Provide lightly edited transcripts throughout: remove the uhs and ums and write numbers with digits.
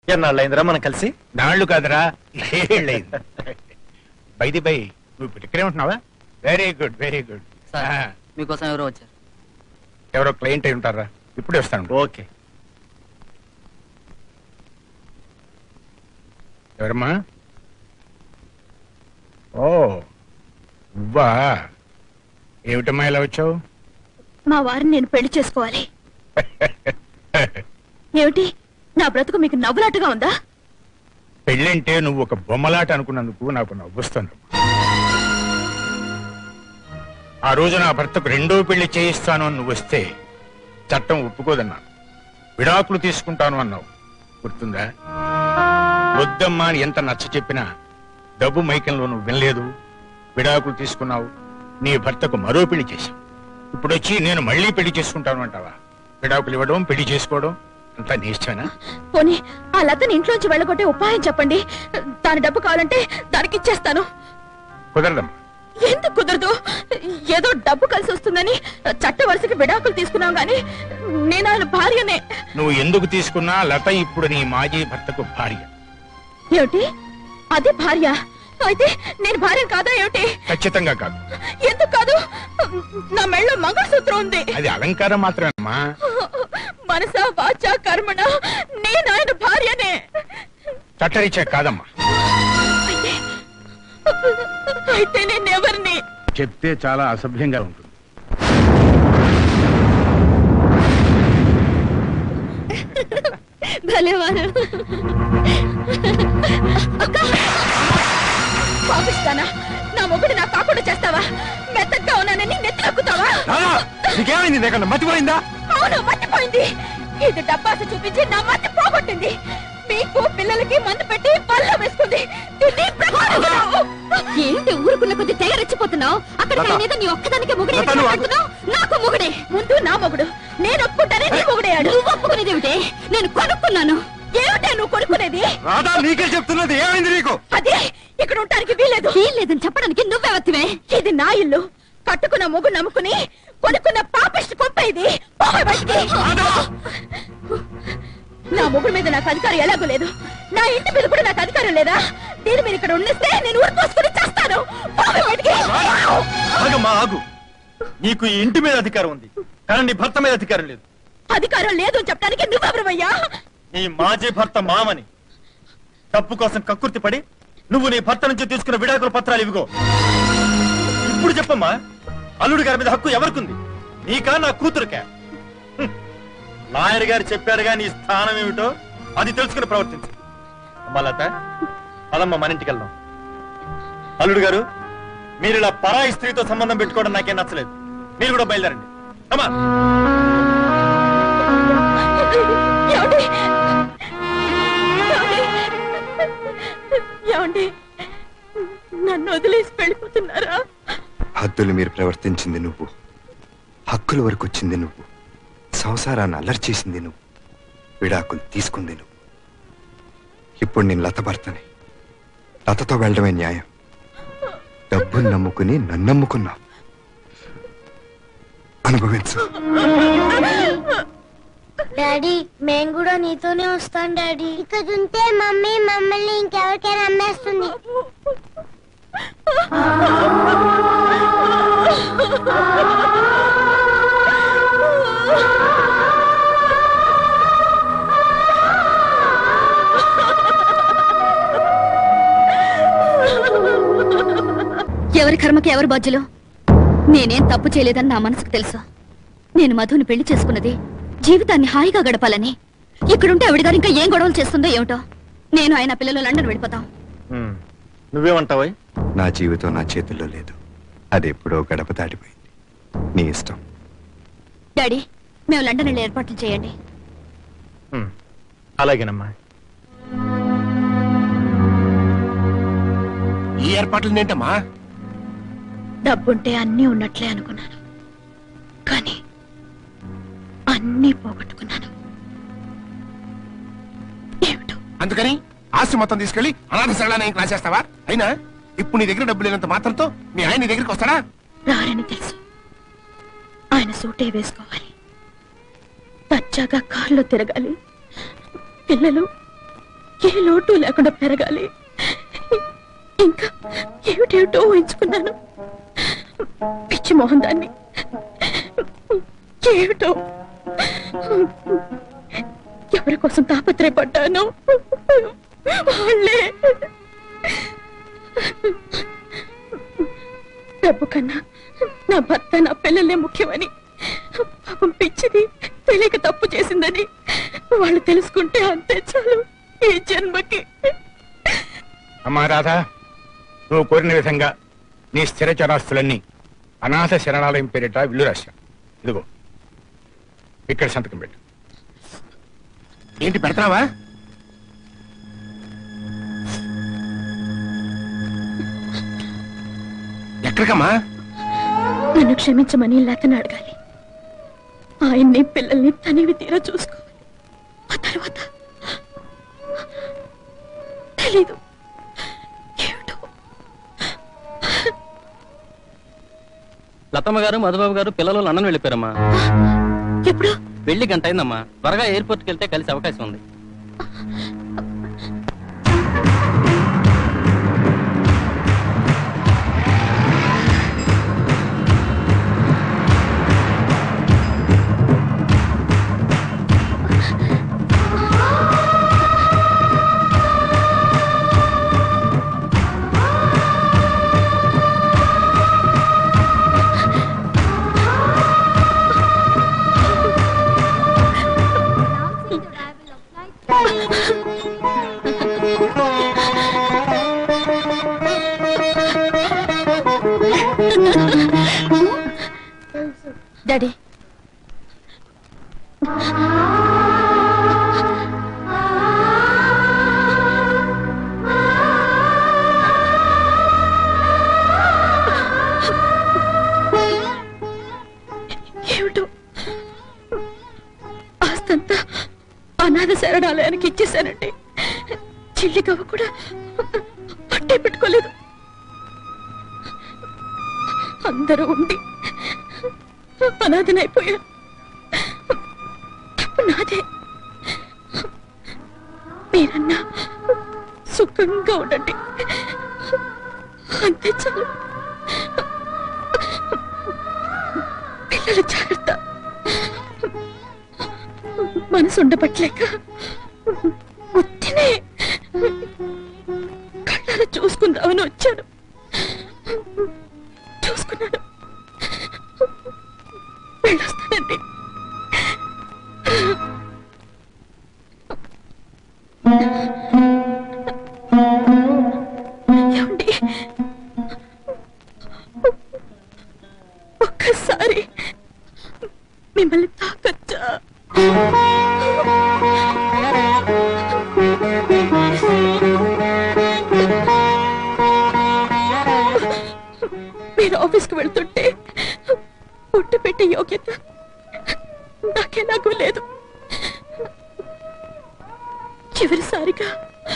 ఎన్నాళ్ళైందిరా మనం కలిసి? నాళ్ళు కాదురా, ఏళ్ళైంది. బైది బై, నువ్వు ఇప్పుడు ఇక్కడే ఉంటున్నావా? Very good, very good. మీకోసం ఎవరో వచ్చారు. ఎవరో క్లయింట్ అయి ఉంటారా? ఇప్పుడే వస్తాను. ఓకే. ఎవరమ్మా? ఓ నువ్వా? ఏమిటమ్మా ఇలా వచ్చావు? మా వారిని నేను పెళ్లి చేసుకోవాలి. ఏమిటి నా బ్రతుకు మీకు నవ్వులాటగా ఉందా? పెళ్ళంటే నువ్వు ఒక బొమ్మలాట అనుకున్నందుకు నాకు నవ్వుస్తాను. ఆ రోజు నా భర్తకు రెండో పెళ్లి చేయిస్తాను అని నువ్వు వస్తే చట్టం ఒప్పుకోదన్నాను. విడాకులు తీసుకుంటాను అన్నావు, గుర్తుందా? వద్దమ్మా అని ఎంత నచ్చ చెప్పినా డబ్బు మైకంలో నువ్వు వినలేదు, విడాకులు తీసుకున్నావు. నీ భర్తకు మరో పెళ్లి చేశావు. ఇప్పుడు వచ్చి నేను మళ్ళీ పెళ్లి చేసుకుంటాను అంటావా? విడాకులు ఇవ్వడం, పెళ్లి చేసుకోవడం అంతా నీ ఇష్టమేనా? పోనీ ఆ లతని ఇంట్లోంచి వెళ్ళగొట్టే ఉపాయం చెప్పండి. దాని డబ్బు కావాలంటే దానికి ఇచ్చేస్తాను. కుదరదమ్మా. ఎందుకు కుదరదు? ఏదో డబ్బు కలిసి వస్తుందని చట్ట వరుసకి విడాకులు తీసుకున్నావు గాని నేను ఆయన భార్యనే. నువ్వు ఎందుకు తీసుకున్నా లత ఇప్పుడు నీ మాజీ భర్తకు భార్య. ఏమిటి? అదే భార్య అయితే నేను భార్య కాదా ఏమిటి? ఖచ్చితంగా కాదు. ఎందుకు కాదు? నా మెళ్ళో మంగళసూత్రం ఉంది. అది అలంకారం మాత్రమేమ్మా. మనసా వాచా కర్మణ నేను ఆయన భార్యనే. చట్టరీత్యా కాదమ్మా. అయితే నేనెవరిని? చెప్తే చాలా అసభ్యంగా ఉంటుంది. భలేవారు. పాపిస్తానా? నా మొగుడు నా కాకుండా చేస్తావా? మెత్తగా ఉన్నానని నెత్తినక్కుతావా? నీకేమైంది? లేకుండా మర్చిపోయిందా? అవును, మర్చిపోయింది. ఇది డబ్బాస చూపించి నా మతి పోగొట్టింది. మీకు పిల్లలకి మందు పెట్టి పళ్ళ వేసుకుంది. ఏంటి ఊరుకున్న కొద్ది తెగ రెచ్చిపోతున్నావు? అక్కడ నీ ఒక్కదానికి మొగుడే నాకు మొగుడే. ముందు నా మొగుడు. నేను ఒప్పుకుంటానే నీ మొగుడేయాడు. నువ్వు ఒప్పుకునేదేమిటే? నేను కొనుక్కున్నాను. ఏమిటే నువ్వు కొనుక్కునేది? నీకే చెప్తున్నది. ఏమైంది నీకు? అదే ఇక్కడ ఉండడానికి వీల్లేదని చెప్పడానికి నువ్వెవత్తివే? ఇది నా ఇల్లు. కట్టుకున్న మొగుడు నమ్ముకుని కొనుక్కున్న పాపిష్టి కొంప ఇది. నా మొగుడు మీద నాకు అధికారం ఎలాగో లేదు. నా ఇంటి మీద కూడా నాకు అధికారం లేదా? దీని మీద ఇక్కడ ఉండిస్తే నేను ఊరు పోసుకుని చేస్తాను. ఆగు. నీకు ఈ ఇంటి మీద అధికారం ఉంది, కానీ నీ భర్త మీద అధికారం లేదు. అధికారం లేదు అని చెప్పడానికి నువ్వెవరవయ్యా? నీ మాజీ భర్త మామని. తప్పు కోసం కక్కుర్తి పడి నువ్వు నీ భర్త నుంచి తీసుకున్న విడాకుల పత్రాలు ఇవిగో. ఇప్పుడు చెప్పమ్మా, అల్లుడి గారి మీద హక్కు ఎవరికుంది? నీకా, నా కూతురుకా? లాయర్ గారు చెప్పారుగా నీ స్థానం ఏమిటో, అది తెలుసుకుని ప్రవర్తించు. అమ్మా లత, అలమ్మ మన ఇంటికి వెళ్దాం. అల్లుడు గారు, మీరు ఇలా పరాయి స్త్రీతో సంబంధం పెట్టుకోవడం నాకేం నచ్చలేదు. మీరు కూడా బయలుదేరండి. అమ్మా నన్ను వదిలేసి వెళ్ళిపోతున్నారా? హద్దులు మీరు ప్రవర్తించింది నువ్వు, హక్కుల వరకు వచ్చింది నువ్వు, సంసారాన్ని అల్లరి చేసింది నువ్వు, విడాకులు తీసుకుంది నువ్వు. ఇప్పుడు నేను లత భర్తని. లతతో వెళ్ళడమే న్యాయం. డబ్బుని నమ్ముకుని నన్ను నమ్ముకున్నావు. అనుభవించు. డాడీ, మేము కూడా నీతోనే వస్తాం డాడీ. ఇక్కడ ఉంటే మమ్మీ మమ్మల్ని ఇంకెవరికైనా అమ్మేస్తుంది. ఎవరి కర్మకి ఎవరు బాధ్యులు? నేనేం తప్పు చేయలేదని నా మనసుకు తెలుసు. నేను మధుని పెళ్లి చేసుకున్నది జీవితాన్ని హాయిగా గడపాలని. ఇక్కడుంటే ఆవిడ గారు ఇంకా ఏం గొడవలు చేస్తుందో ఏమిటో. నేను ఆయన పిల్లలు లండన్ వెళ్ళిపోతాం. నువ్వేమంటావా? నా జీవితం నా చేతుల్లో లేదు. అది ఎప్పుడో గడప దాటిపోయింది. నీ ఇష్టం. డాడీ, మేము లండన్ వెళ్ళి ఏర్పాట్లు చేయండి. అలాగేనమ్మా. ఈ ఏర్పాట్లు ఏంటమ్మా? డబ్బుంటే అన్నీ ఉన్నట్లే అనుకున్నాను, కానీ అన్నీ పోగొట్టుకున్నాను. ఏమిటో. అందుకని ఆస్తి మొత్తం తీసుకెళ్లి అనాథ శరణాలయం రాసేస్తావా? అయినా ఇప్పుడు నీ దగ్గర డబ్బు లేనంత మాత్రంతో మీ ఆయన నీ దగ్గరికి వస్తాడా? రారని తెలుసు. ఆయన సూటే వేసుకోవాలి, దర్జాగా కార్లో తిరగాలి, పిల్లలు ఏ లోటు లేకుండా పెరగాలి. ఇంకా ఏమిటేమిటో ఊహించుకున్నాను. పిచ్చి మోహన్ దాన్ని ఏమిటో ఎవరి కోసం తాపత్రయపడ్డాను వాళ్ళే. డబ్బు కన్నా నా భర్త నా పిల్లలే ముఖ్యమని, పాపం పిచ్చిది తెలియక తప్పు చేసిందని వాళ్ళు తెలుసుకుంటే అంతే చాలు ఈ జన్మకి. అమ్మా రాధా, నువ్వు కోరిన విధంగా నీ స్థిర చరాస్తులన్నీ అనాథ శరణాలయం పేరిట విల్లు రాశా. ఇదిగో ఇక్కడ సంతకం పెట్టు. ఏంటి పెడతావా? ఎక్కడికమ్మా? నన్ను క్షమించమని లతను అడగాలి. ఆయన్ని పిల్లల్ని తనివి తీరా చూసుకోవాలి. ఆ తర్వాత తెలీదు ఏమిటో. లతమ్మ గారు మధుబాబు గారు పిల్లలు లండన్ వెళ్ళిపోయారమ్మా. ఎప్పుడు? వెళ్ళి గంట అయిందమ్మా. త్వరగా ఎయిర్పోర్ట్కి వెళ్తే కలిసి అవకాశం ఉంది. డాడీ, ఏమిటో ఆస్తంతా అనాథ శరణాలయానికి ఇచ్చేశానండి. చిల్లిగవ్వ కూడా పట్టే పెట్టుకోలేదు. అందరూ ఉండి అనాథనైపోయా. తప్పు నాదే. మీరన్నా సుఖంగా ఉండండి, అంతే చాలు. పిల్లల జాగ్రత్త. మనసు ఉండబట్లేక ఉత్తినే కళ్ళారా చూసుకుందామని వచ్చాను. చూసుకున్నాను. వెళ్ళొస్తానండి. ఏమండి, ఒక్కసారి మిమ్మల్ని తాకచ్చా? మీరు ఆఫీస్కి వెళ్తుంటే పుట్టు పెట్టే యోగ్యత నాకెలాగూ లేదు. చివరిసారిగా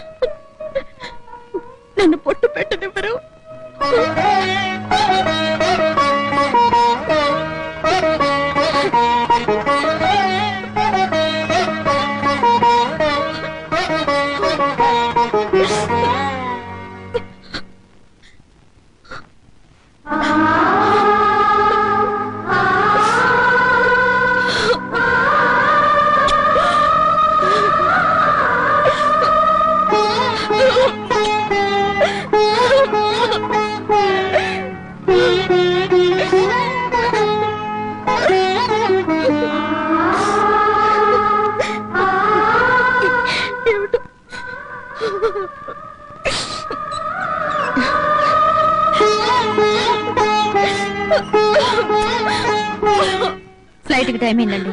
నన్ను పొట్టు పెట్టనివ్వరు. ఫ్లైట్ కి టైం ఏంటండి?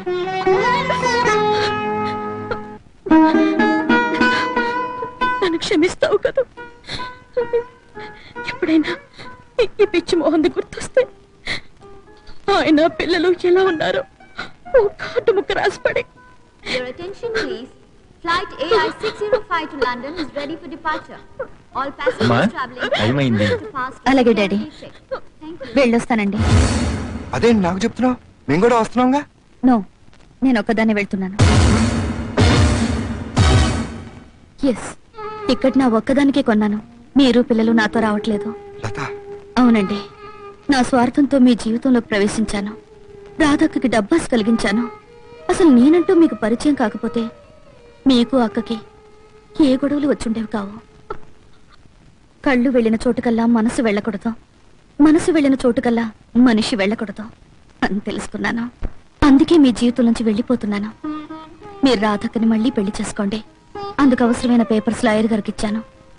నన్ను క్షమిస్తావు కదా? ఎప్పుడైనా ఈ పిచ్చి మోహన్ గుర్తొస్తే ఆయన పిల్లలు ఎలా ఉన్నారో ఓ కాటు ముక్క రాసిపడి. Your attention please. Flight AI605 to London is ready for departure. All passengers traveling to pass. అలాగే డాడీ, వెళ్ళొస్తానండి. అదేంటి నాకు చెప్తున్నావు? మేము కూడా వస్తున్నాంగా. నో, నేను ఒక్కదాన్ని వెళ్తున్నాను. ఎస్, టికెట్ నా ఒక్కదానికే కొన్నాను. మీరు పిల్లలు నాతో రావట్లేదు. లత, అవునండి, నా స్వార్థంతో మీ జీవితంలోకి ప్రవేశించాను. రాధక్కకి డబ్బాస్ కలిగించాను. అసలు నేనంటూ మీకు పరిచయం కాకపోతే మీకు అక్కకి ఏ గొడవలు వచ్చుండేవి కావు. కళ్ళు వెళ్ళిన చోటుకల్లా మనసు వెళ్ళకూడదు, మనసు వెళ్ళిన చోటుకల్లా మనిషి వెళ్ళకూడదు అని తెలుసుకున్నాను. అందుకే మీ జీవితం నుంచి వెళ్ళిపోతున్నాను. మీరు రాధక్కని మళ్ళీ పెళ్లి చేసుకోండి. అందుకు అవసరమైన పేపర్స్ లాయర్ గారికి ఇచ్చాను.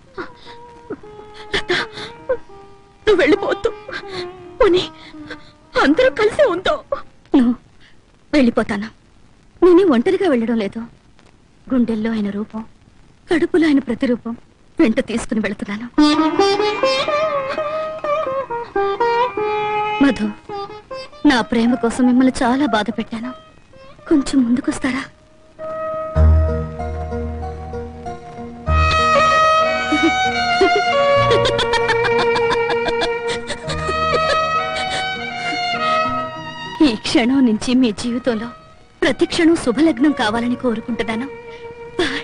నువ్వు వెళ్ళిపోతూ అందరూ కలిసి ఉందో. నువ్వు వెళ్ళిపోతాను. నేనే ఒంటరిగా వెళ్ళడం లేదు. గుండెల్లో ఆయన రూపం, కడుపులో ఆయన ప్రతిరూపం వెంట తీసుకుని వెళుతున్నాను. మధు, నా ప్రేమ కోసం మిమ్మల్ని చాలా బాధ పెట్టాను. కొంచెం ముందుకొస్తారా? ఈ క్షణం నుంచి మీ జీవితంలో ప్రతి క్షణం శుభలగ్నం కావాలని కోరుకుంటున్నాను. బాయ్.